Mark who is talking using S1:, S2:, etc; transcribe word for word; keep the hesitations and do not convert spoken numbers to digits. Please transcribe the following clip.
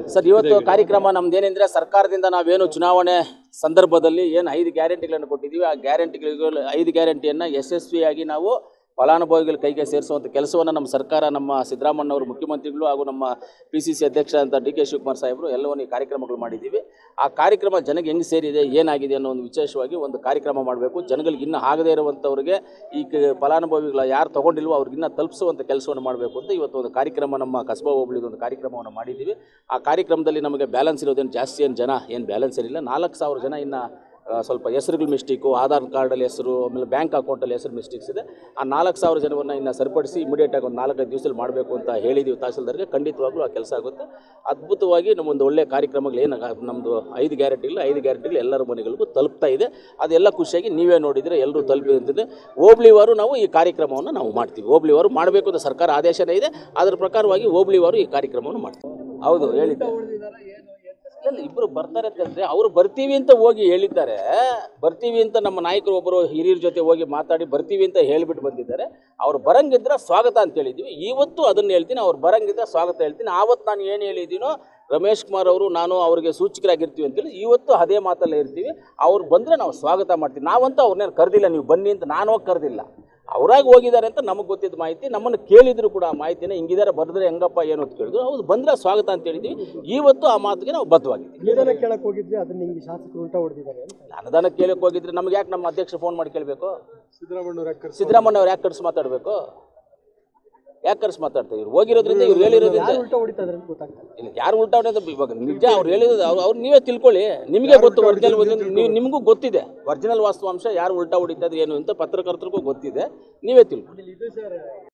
S1: Sir, ಇವತ್ತು ಕಾರ್ಯಕ್ರಮ ನಮ್ದೇನೆಂದ್ರೆ ಸರ್ಕಾರದಿಂದ ನಾವೇನು ಚುನಾವಣೆ ಸಂದರ್ಭದಲ್ಲಿ ಏನು ಐದು ಗ್ಯಾರಂಟಿಗಳನ್ನು ಕೊಟ್ಟಿದ್ದೀವಿ, ಆ ಗ್ಯಾರಂಟಿಗಳು ಐದು ಗ್ಯಾರಂಟಿಯನ್ನು ಯಶಸ್ವಿಯಾಗಿ ನಾವು ಫಲಾನುಭವಿಗಳ ಕೈಗೆ ಸೇರಿಸುವಂಥ ಕೆಲಸವನ್ನು ನಮ್ಮ ಸರ್ಕಾರ, ನಮ್ಮ ಸಿದ್ದರಾಮಯ್ಯನವರು ಮುಖ್ಯಮಂತ್ರಿಗಳು ಹಾಗೂ ನಮ್ಮ ಪಿ ಸಿ ಸಿ ಅಧ್ಯಕ್ಷ ಅಂತ ಡಿ ಕೆ ಶಿವಕುಮಾರ್ ಸಾಹೇಬರು ಎಲ್ಲವನ್ನು ಈ ಕಾರ್ಯಕ್ರಮಗಳು ಮಾಡಿದ್ದೀವಿ. ಆ ಕಾರ್ಯಕ್ರಮ ಜನಕ್ಕೆ ಹೆಂಗೆ ಸೇರಿದೆ, ಏನಾಗಿದೆ ಅನ್ನೋ ಒಂದು ವಿಶೇಷವಾಗಿ ಒಂದು ಕಾರ್ಯಕ್ರಮ ಮಾಡಬೇಕು. ಜನಗಳಿಗೆ ಇನ್ನೂ ಆಗದೇ ಇರುವಂಥವ್ರಿಗೆ, ಈ ಫಲಾನುಭವಿಗಳ ಯಾರು ತೊಗೊಂಡಿಲ್ವೋ ಅವ್ರಿಗಿನ್ನ ತಲುಪಿಸುವಂಥ ಕೆಲಸವನ್ನು ಮಾಡಬೇಕು ಅಂತ ಇವತ್ತು ಒಂದು ಕಾರ್ಯಕ್ರಮ ನಮ್ಮ ಕಸಬಾ ಹೋಬಳಿದು ಒಂದು ಕಾರ್ಯಕ್ರಮವನ್ನು ಮಾಡಿದ್ದೀವಿ. ಆ ಕಾರ್ಯಕ್ರಮದಲ್ಲಿ ನಮಗೆ ಬ್ಯಾಲೆನ್ಸ್ ಇರೋದೇನು ಜಾಸ್ತಿ ಏನು ಜನ ಏನು ಬ್ಯಾಲೆನ್ಸ್ ಇರಲಿಲ್ಲ. ನಾಲ್ಕು ಸಾವಿರ ಜನ ಇನ್ನು ಸ್ವಲ್ಪ ಹೆಸರುಗಳ ಮಿಸ್ಟೇಕು, ಆಧಾರ್ ಕಾರ್ಡಲ್ಲಿ ಹೆಸರು, ಆಮೇಲೆ ಬ್ಯಾಂಕ್ ಅಕೌಂಟಲ್ಲಿ ಹೆಸರು ಮಿಸ್ಟೇಕ್ಸ್ ಇದೆ. ಆ ನಾಲ್ಕು ಸಾವಿರ ಜನವನ್ನು ಇನ್ನು ಸರಿಪಡಿಸಿ ಇಮಿಡಿಯೇಟಾಗಿ ಒಂದು ನಾಲ್ಕೈದು ದಿವಸದಲ್ಲಿ ಮಾಡಬೇಕು ಅಂತ ಹೇಳಿದ್ದೀವಿ ತಹಸೀಲ್ದಾರ್ಗೆ. ಖಂಡಿತವಾಗ್ಲೂ ಆ ಕೆಲಸ ಆಗುತ್ತೆ. ಅದ್ಭುತವಾಗಿ ನಮ್ಮೊಂದು ಒಳ್ಳೆಯ ಕಾರ್ಯಕ್ರಮಗಳು ಏನು ನಮ್ಮದು ಐದು ಗ್ಯಾರಂಟಿಗಳು ಐದು ಗ್ಯಾರಂಟಿಗಳು ಎಲ್ಲರ ಮನೆಗಳಿಗೂ ತಲುಪ್ತಾ ಇದೆ. ಅದೆಲ್ಲ ಖುಷಿಯಾಗಿ ನೀವೇ ನೋಡಿದರೆ ಎಲ್ಲರೂ ತಲುಪಿದ್ರೆ ಹೋಬಳಿವಾರು ನಾವು ಈ ಕಾರ್ಯಕ್ರಮವನ್ನು ನಾವು ಮಾಡ್ತೀವಿ. ಹೋಬಳಿವಾರು ಮಾಡಬೇಕು ಅಂತ ಸರ್ಕಾರ ಆದೇಶನೇ ಇದೆ. ಅದರ ಪ್ರಕಾರವಾಗಿ ಹೋಬಳಿವಾರು ಈ ಕಾರ್ಯಕ್ರಮವನ್ನು ಮಾಡ್ತೀವಿ. ಹೌದು, ಹೇಳಿದ್ದೆ. ಇಲ್ಲ, ಇಬ್ಬರು ಬರ್ತಾರೆ ಅಂತಂದರೆ ಅವರು ಬರ್ತೀವಿ ಅಂತ ಹೋಗಿ ಹೇಳಿದ್ದಾರೆ. ಬರ್ತೀವಿ ಅಂತ ನಮ್ಮ ನಾಯಕರು ಒಬ್ಬರು ಹಿರಿಯರ ಜೊತೆ ಹೋಗಿ ಮಾತಾಡಿ ಬರ್ತೀವಿ ಅಂತ ಹೇಳಿಬಿಟ್ಟು ಬಂದಿದ್ದಾರೆ. ಅವ್ರು ಬರಂಗಿದ್ರೆ ಸ್ವಾಗತ ಅಂತ ಹೇಳಿದ್ವಿ. ಇವತ್ತು ಅದನ್ನು ಹೇಳ್ತೀನಿ, ಅವ್ರು ಬರಂಗಿದ್ರೆ ಸ್ವಾಗತ ಹೇಳ್ತೀನಿ. ಆವತ್ತು ನಾನು ಏನು ಹೇಳಿದ್ದೀನೋ ರಮೇಶ್ ಕುಮಾರ್ ಅವರು ನಾನು ಅವ್ರಿಗೆ ಸೂಚಕರಾಗಿರ್ತೀವಿ ಅಂತೇಳಿ ಇವತ್ತು ಅದೇ ಮಾತಲ್ಲೇ ಇರ್ತೀವಿ. ಅವ್ರು ಬಂದರೆ ನಾವು ಸ್ವಾಗತ ಮಾಡ್ತೀವಿ. ನಾವಂತೂ ಅವ್ರನ್ನೇನು ಕರೆದಿಲ್ಲ, ನೀವು ಬನ್ನಿ ಅಂತ ನಾನು ಹೋಗಿ ಕರೆದಿಲ್ಲ. ಅವರಾಗಿ ಹೋಗಿದ್ದಾರೆ ಅಂತ ನಮಗೆ ಗೊತ್ತಿದ್ದ ಮಾಹಿತಿ. ನಮ್ಮನ್ನು ಕೇಳಿದ್ರು ಕೂಡ ಆ ಮಾಹಿತಿನ ಹಿಂಗಿದ್ದಾರೆ, ಬರೆದ್ರೆ ಹೆಂಗಪ್ಪ ಏನು ಅಂತ ಕೇಳಿದ್ರು. ಹೌದು, ಬಂದರೆ ಸ್ವಾಗತ ಅಂತ ಹೇಳಿದ್ವಿ. ಇವತ್ತು ಆ ಮಾತಿಗೆ ನಾವು ಬದ್ಧವಾಗಿದ್ದೀವಿ.
S2: ಅನುದಾನ ಕೇಳಕ್ಕೆ ಹೋಗಿದ್ವಿ, ಅದನ್ನ ಹಿಂಗೆ ಶಾಸಕರು ಉಲ್ಟಾ ಹೊಡೆದಿದ್ದಾರೆ.
S1: ಅನುದಾನ ಕೇಳಕ್ಕೆ ಹೋಗಿದ್ರೆ ನಮ್ಗೆ ಯಾಕೆ ನಮ್ಮ ಅಧ್ಯಕ್ಷ ಫೋನ್ ಮಾಡಿ ಕೇಳಬೇಕು?
S2: ಸಿದ್ದರಾಮಯ್ಯವ್ರು ಯಾಕೆ
S1: ಸಿದ್ದರಾಮಯ್ಯವ್ರು ಯಾಕೆ ಕರ್ಸಿ ಮಾತಾಡಬೇಕು? ಯಾಕೆ ಕರ್ಸಿ ಮಾತಾಡ್ತಾರೆ? ಇವ್ರು ಹೋಗಿರೋದ್ರಿಂದ, ಇವ್ರು ಹೇಳಿರೋದ್ರಿಂದ
S2: ಉಲ್ಟಾ ಹೊಡಿತಾರೆ ಅಂತ ಗೊತ್ತಾಗ್ತದೆ.
S1: ಇಲ್ಲ, ಯಾರು ಉಲ್ಟಾ ಹೊಡೆಯೋದು ಇವಾಗ ನಿಜ. ಅವ್ರು ಹೇಳಿರೋದು ಅವ್ರು ಅವ್ರು ನೀವೇ ತಿಳ್ಕೊಳ್ಳಿ. ನಿಮಗೆ ಗೊತ್ತು, ಒರಿಜಿನಲ್ ನೀವು ನಿಮಗೂ ಗೊತ್ತಿದೆ ಒರಿಜಿನಲ್ ವಾಸ್ತವಾಂಶ ಯಾರು ಉಲ್ಟಾ ಹೊಡಿತಾ ಇದ್ರೆ ಏನು ಅಂತ ಪತ್ರಕರ್ತರಿಗೂ ಗೊತ್ತಿದೆ. ನೀವೇ ತಿಳ್ಕೊಳ್ಳಿ.